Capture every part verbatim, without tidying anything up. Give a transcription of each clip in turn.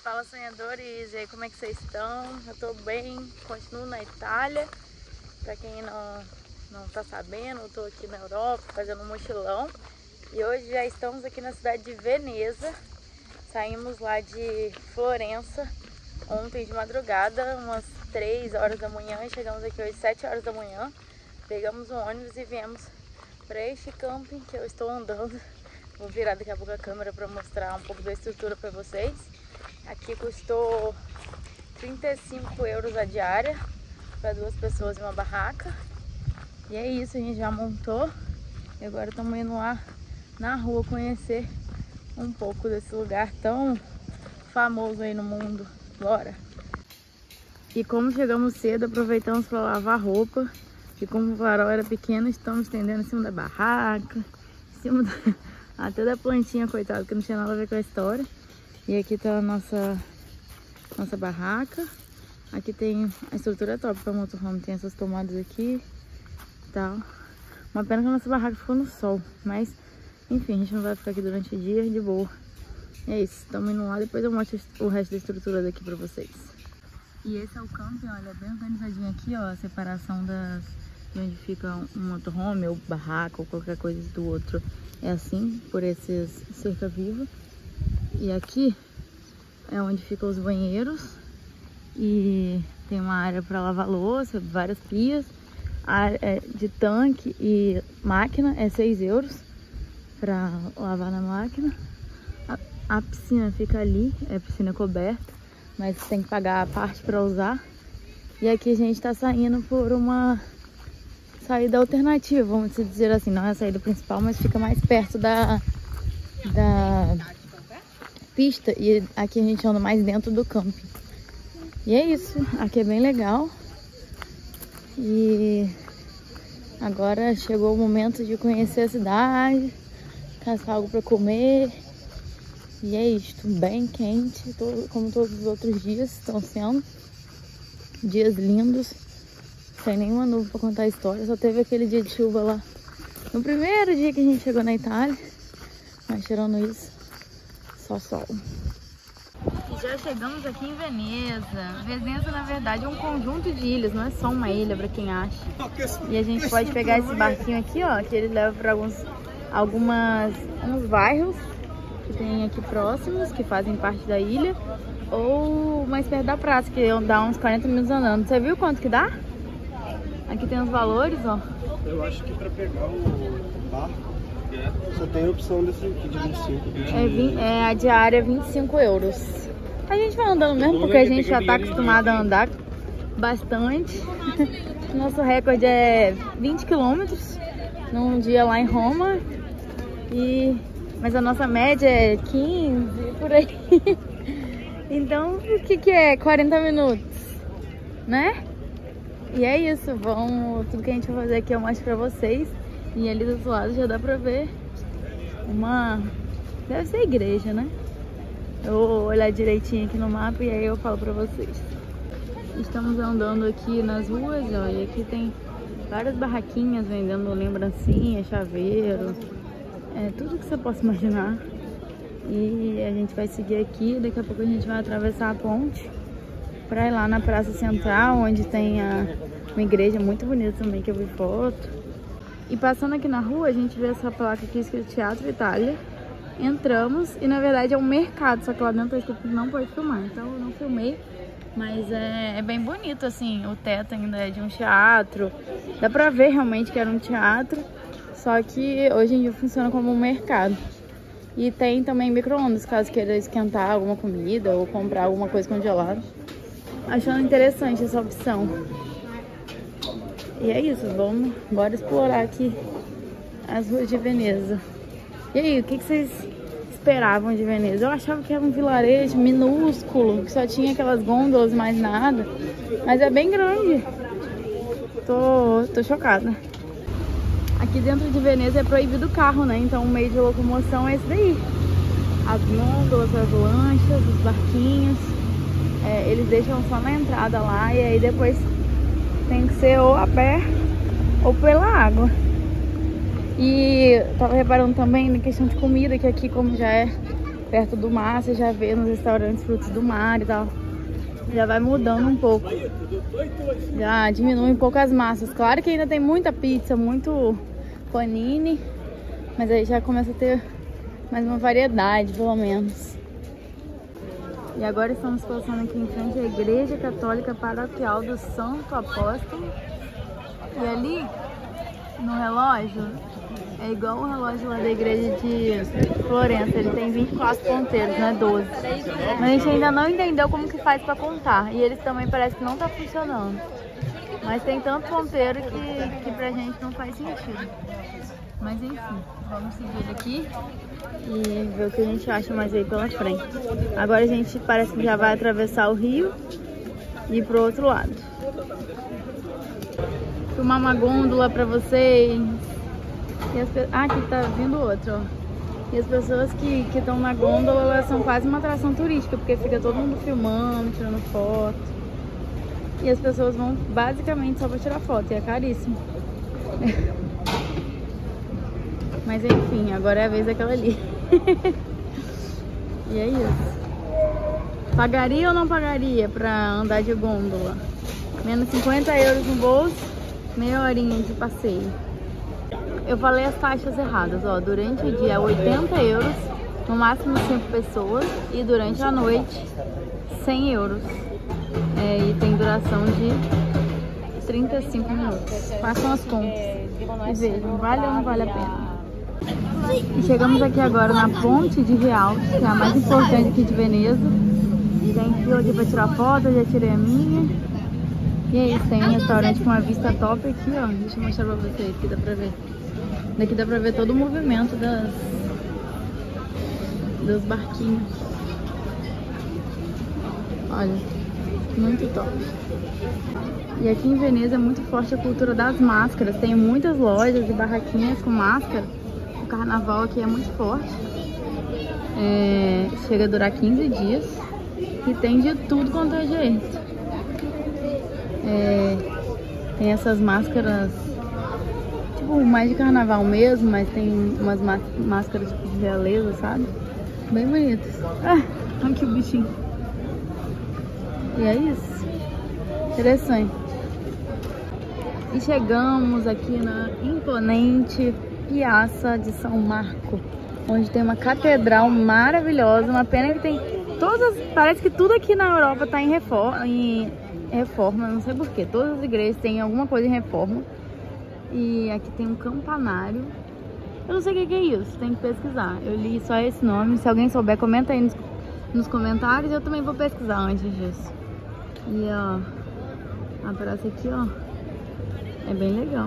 Fala, sonhadores, e aí, como é que vocês estão? Eu tô bem, continuo na Itália. Pra quem não, não tá sabendo, eu tô aqui na Europa fazendo um mochilão. E hoje já estamos aqui na cidade de Veneza. Saímos lá de Florença ontem de madrugada, umas três horas da manhã. E chegamos aqui hoje sete horas da manhã. Pegamos um ônibus e viemos para este camping que eu estou andando. Vou virar daqui a pouco a câmera para mostrar um pouco da estrutura para vocês. Aqui custou trinta e cinco euros a diária para duas pessoas em uma barraca. E é isso, a gente já montou. E agora estamos indo lá na rua conhecer um pouco desse lugar tão famoso aí no mundo. Bora! E como chegamos cedo, aproveitamos para lavar roupa. E como o varal era pequeno, estamos estendendo em cima da barraca, em cima da... até da plantinha, coitado, que não tinha nada a ver com a história. E aqui tá a nossa, nossa barraca. Aqui tem a estrutura top para motorhome, tem essas tomadas aqui e tal. Uma pena que a nossa barraca ficou no sol, mas enfim, a gente não vai ficar aqui durante o dia, de boa. É isso, estamos indo lá, depois eu mostro o resto da estrutura daqui para vocês. E esse é o camping, olha, bem organizadinho aqui, ó, a separação das... de onde fica um motorhome ou barraca ou qualquer coisa do outro. É assim, por esses cerca-viva. E aqui é onde ficam os banheiros. E tem uma área para lavar louça, várias pias. A área de tanque e máquina é seis euros para lavar na máquina. A, a piscina fica ali, é piscina coberta, mas tem que pagar a parte para usar. E aqui a gente está saindo por uma saída alternativa, vamos dizer assim. Não é a saída principal, mas fica mais perto da, da pista. E aqui a gente anda mais dentro do camping. E é isso, aqui é bem legal. E agora chegou o momento de conhecer a cidade, caçar algo para comer. E é isto, bem quente, todo, como todos os outros dias estão sendo. Dias lindos, sem nenhuma nuvem para contar a história. Só teve aquele dia de chuva lá no primeiro dia que a gente chegou na Itália. Mas tirando isso, só sol. E já chegamos aqui em Veneza. Veneza, na verdade, é um conjunto de ilhas, não é só uma ilha, para quem acha. E a gente pode pegar esse barquinho aqui, ó, que ele leva para alguns algumas uns bairros que tem aqui próximos, que fazem parte da ilha, ou mais perto da praça, que dá uns quarenta minutos andando. Você viu quanto que dá? Aqui tem os valores, ó. Eu acho que para pegar o barco só tem a opção desse aqui de vinte e cinco. É, vinte, é a diária vinte e cinco euros. A gente vai andando mesmo, porque a gente já tá acostumado a andar bastante. Nosso recorde é vinte quilômetros num dia lá em Roma. E... mas a nossa média é quinze, por aí. Então, o que que é quarenta minutos, né? E é isso, vamos, tudo que a gente vai fazer aqui eu mostro pra vocês. E ali do outro lado já dá pra ver uma... deve ser igreja, né? Eu vou olhar direitinho aqui no mapa e aí eu falo pra vocês. Estamos andando aqui nas ruas, ó, e aqui tem várias barraquinhas vendendo lembrancinha, chaveiro, é, tudo que você possa imaginar. E a gente vai seguir aqui, daqui a pouco a gente vai atravessar a ponte pra ir lá na Praça Central, onde tem a, uma igreja muito bonita também, que eu vi foto. E passando aqui na rua, a gente vê essa placa aqui escrito Teatro Itália. Entramos e na verdade é um mercado, só que lá dentro tá escrito que não pode filmar, então eu não filmei. Mas é, é bem bonito, assim, o teto ainda é de um teatro. Dá pra ver realmente que era um teatro, só que hoje em dia funciona como um mercado. E tem também micro-ondas, caso queira esquentar alguma comida ou comprar alguma coisa congelada. Achando interessante essa opção. E é isso, vamos bora explorar aqui as ruas de Veneza. E aí, o que, que vocês esperavam de Veneza? Eu achava que era um vilarejo minúsculo, que só tinha aquelas gôndolas e mais nada. Mas é bem grande. Tô, tô chocada. Aqui dentro de Veneza é proibido o carro, né? Então o meio de locomoção é esse daí. As gôndolas, as lanchas, os barquinhos. É, eles deixam só na entrada lá e aí depois tem que ser ou a pé ou pela água. E tava reparando também na questão de comida, que aqui, como já é perto do mar, você já vê nos restaurantes frutos do mar e tal. Já vai mudando um pouco. Já diminui um pouco as massas. Claro que ainda tem muita pizza, muito panini, mas aí já começa a ter mais uma variedade, pelo menos. E agora estamos passando aqui em frente à Igreja Católica Paroquial do Santo Apóstolo. E ali, no relógio, é igual o relógio lá da igreja de Florença. Ele tem vinte e quatro ponteiros, não é doze. Mas a gente ainda não entendeu como que faz pra contar. E eles também parece que não tá funcionando. Mas tem tanto ponteiro que, que pra gente não faz sentido. Mas enfim, vamos seguir aqui e ver o que a gente acha mais aí pela frente. Agora a gente parece que já vai atravessar o rio e ir pro outro lado. Filmar uma gôndola pra vocês. E as, ah, aqui tá vindo outro, ó. E as pessoas que estão na gôndola, elas são quase uma atração turística, porque fica todo mundo filmando, tirando foto. E as pessoas vão basicamente só pra tirar foto, e é caríssimo. Mas enfim, agora é a vez daquela ali. E é isso. Pagaria ou não pagaria pra andar de gôndola? Menos cinquenta euros no bolso, meia horinha de passeio. Eu falei as taxas erradas, ó. Durante o dia é oitenta euros, no máximo cinco pessoas. E durante a noite, cem euros. É, e tem duração de trinta e cinco minutos. Façam as contas e vejam, vale ou não vale a pena. E chegamos aqui agora na Ponte de Rialto, que é a mais importante aqui de Veneza. Tem fila aqui pra tirar foto, eu já tirei a minha. E é isso, tem um restaurante com uma vista top aqui, ó. Deixa eu mostrar pra vocês, que dá pra ver. Daqui dá pra ver todo o movimento das, dos barquinhos. Olha, muito top. E aqui em Veneza é muito forte a cultura das máscaras. Tem muitas lojas e barraquinhas com máscara. O carnaval aqui é muito forte. É, chega a durar quinze dias. E tem de tudo quanto é jeito. É, tem essas máscaras, tipo, mais de carnaval mesmo, mas tem umas máscaras tipo de realeza, sabe? Bem bonitas. Ah, olha aqui o bichinho. E é isso. Interessante. E chegamos aqui na imponente Piazza de São Marco, onde tem uma catedral maravilhosa. Uma pena que tem todas, parece que tudo aqui na Europa tá em reforma, em reforma, não sei porquê. Todas as igrejas têm alguma coisa em reforma. E aqui tem um campanário. Eu não sei o que é isso, tem que pesquisar. Eu li só esse nome. Se alguém souber, comenta aí nos, nos comentários. Eu também vou pesquisar antes disso. E ó, a praça aqui, ó, é bem legal.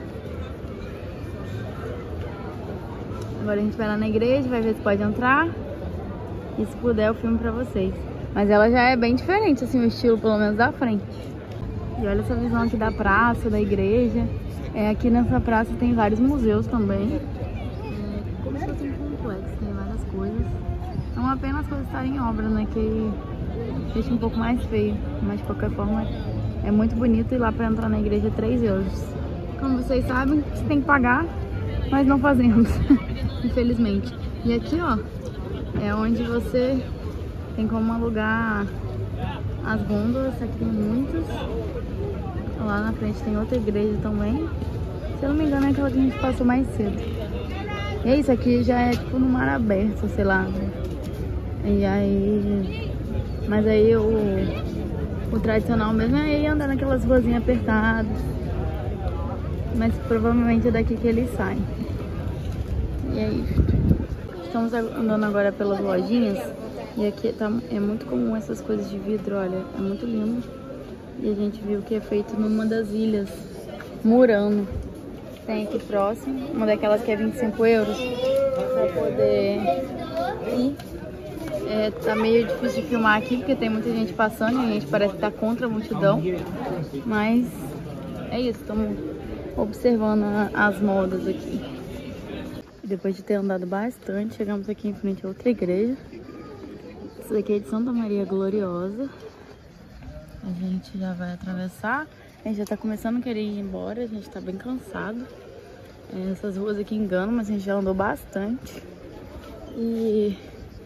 Agora a gente vai lá na igreja, vai ver se pode entrar. E se puder eu filmo pra vocês. Mas ela já é bem diferente, assim, o estilo, pelo menos da frente. E olha essa visão aqui da praça, da igreja. É, aqui nessa praça tem vários museus também. É, como se fosse um complexo, tem várias coisas. É uma pena as coisas estarem em obra, né? Que deixa um pouco mais feio. Mas de qualquer forma é muito bonito. E lá pra entrar na igreja é três euros. Como vocês sabem, você tem que pagar, mas não fazemos. Infelizmente. E aqui, ó, é onde você tem como alugar as gôndolas. Aqui tem muitas. Lá na frente tem outra igreja também. Se eu não me engano é aquela que a gente passou mais cedo. E é isso, aqui já é tipo no mar aberto, sei lá. E aí... Mas aí o, o tradicional mesmo é ir andar naquelas ruazinhas apertadas. Mas provavelmente é daqui que eles saem. E é isso. Estamos andando agora pelas lojinhas. E aqui tá, é muito comum essas coisas de vidro, olha. É muito lindo. E a gente viu que é feito numa das ilhas, Murano. Tem aqui próximo, uma daquelas que é vinte e cinco euros, pra poder ir. É, tá meio difícil de filmar aqui, porque tem muita gente passando e a gente parece que tá contra a multidão. Mas é isso, estamos observando a, as modas aqui. Depois de ter andado bastante, chegamos aqui em frente a outra igreja. Essa daqui é de Santa Maria Gloriosa. A gente já vai atravessar. A gente já tá começando a querer ir embora. A gente tá bem cansado. É, essas ruas aqui enganam, mas a gente já andou bastante. E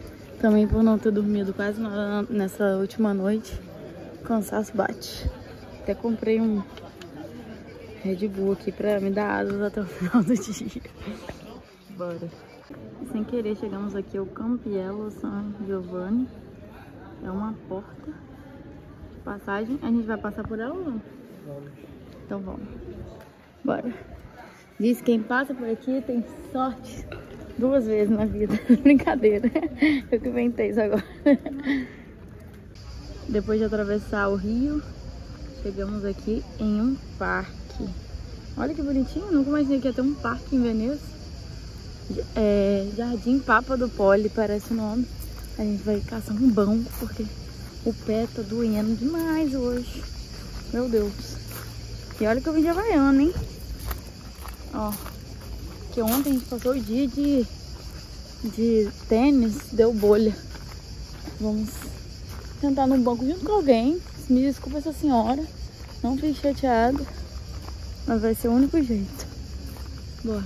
Também por não ter dormido quase nada nessa última noite, o cansaço bate. Até comprei um Red Bull aqui pra me dar asas até o final do dia. Bora. Sem querer chegamos aqui ao Campiello San Giovanni. É uma porta de passagem. A gente vai passar por ela ou não? Vamos. Então vamos. Bora. Diz que quem passa por aqui tem sorte duas vezes na vida. Brincadeira. Eu que inventei isso agora. Depois de atravessar o rio, chegamos aqui em um parque. Olha que bonitinho. Nunca imaginei que ia ter um parque em Veneza. É, Jardim Papa do Poli, parece o nome. A gente vai caçar um banco porque o pé tá doendo demais hoje. Meu Deus. E olha que eu vim de Havaiana, hein? Ó, que ontem a gente passou o dia de, de tênis, deu bolha. Vamos sentar no banco junto com alguém. Me desculpa essa senhora, não fique chateada, mas vai ser o único jeito. Bora.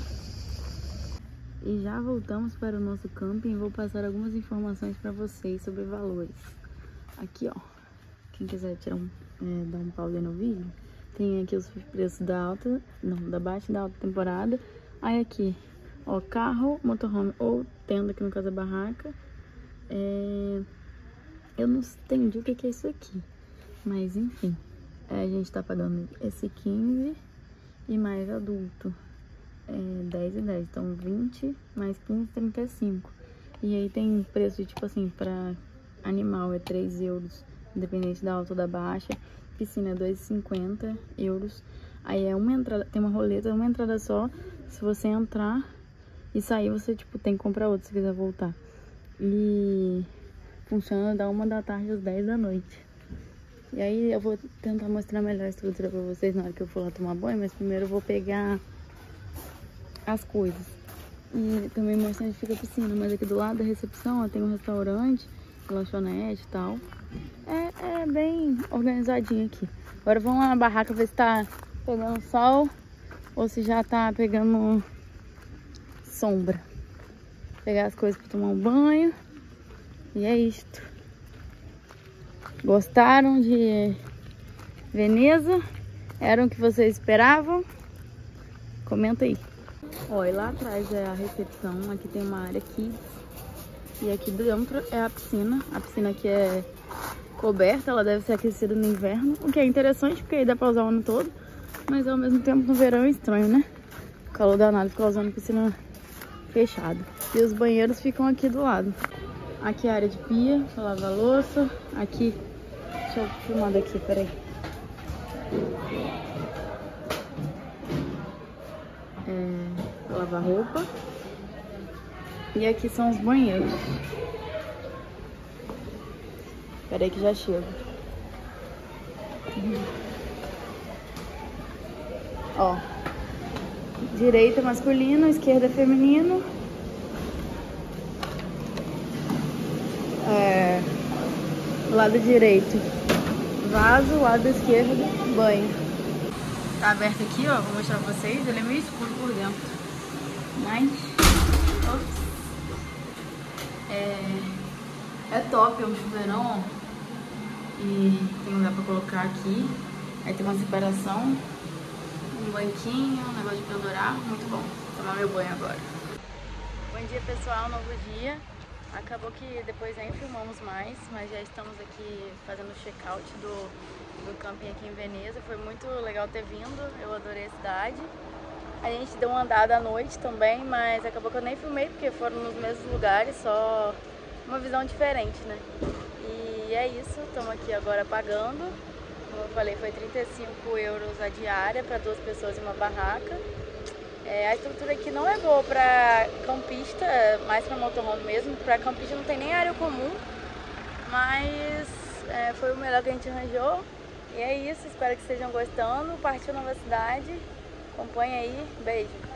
E já voltamos para o nosso camping. Vou passar algumas informações para vocês sobre valores. Aqui, ó, quem quiser tirar um, é, dar um pause no vídeo, tem aqui os preços da alta, não, da baixa e da alta temporada. Aí aqui, ó, carro, motorhome ou tenda, que no caso é barraca. É... Eu não entendi o que é isso aqui, mas enfim, é, a gente tá pagando esse quinze e mais adulto. É dez e dez, então vinte mais quinze, trinta e cinco. E aí tem preço tipo assim, pra animal é três euros, independente da alta ou da baixa. Piscina é dois e cinquenta euros. Aí é uma entrada, tem uma roleta, uma entrada só. Se você entrar e sair, você tipo tem que comprar outra se quiser voltar. E funciona da uma da tarde às dez da noite. E aí eu vou tentar mostrar melhor a estrutura pra vocês na hora que eu for lá tomar banho, mas primeiro eu vou pegar as coisas. E também mostrar onde fica a piscina, mas aqui do lado da recepção, ó, tem um restaurante, lanchonete e tal. É, é bem organizadinho aqui. Agora vamos lá na barraca ver se tá pegando sol ou se já tá pegando sombra. Pegar as coisas para tomar um banho. E é isto. Gostaram de Veneza? Era o que vocês esperavam? Comenta aí. Ó, e lá atrás é a recepção, aqui tem uma área aqui. E aqui dentro é a piscina. A piscina aqui é coberta, ela deve ser aquecida no inverno. O que é interessante, porque aí dá pra usar o ano todo. Mas ao mesmo tempo no verão é estranho, né? O calor danado ficar usando piscina fechada. E os banheiros ficam aqui do lado. Aqui é a área de pia, pra lavar louça. Aqui, deixa eu filmar daqui, peraí. É, lavar roupa. E aqui são os banheiros. Peraí que já chego. Uhum. Ó, direita masculino, esquerda feminino. É, lado direito vaso, lado esquerdo banho. Tá aberto aqui, ó, vou mostrar pra vocês. Ele é meio escuro por dentro, mas ops, é, é top, é um chuveirão, ó. E tem um lugar pra colocar aqui. Aí tem uma separação, um banquinho, um negócio de pendurar, muito bom. Vou tomar meu banho agora. Bom dia, pessoal, novo dia. Acabou que depois nem filmamos mais, mas já estamos aqui fazendo o check-out do, do camping aqui em Veneza. Foi muito legal ter vindo, eu adorei a cidade. A gente deu uma andada à noite também, mas acabou que eu nem filmei porque foram nos mesmos lugares, só uma visão diferente, né? E é isso, estamos aqui agora pagando. Como eu falei, foi trinta e cinco euros a diária para duas pessoas em uma barraca. É, a estrutura aqui não é boa para campista, mais para motorhome mesmo. Para campista não tem nem área comum, mas é, foi o melhor que a gente arranjou. E é isso, espero que estejam gostando. Partiu Nova Cidade, acompanha aí, beijo!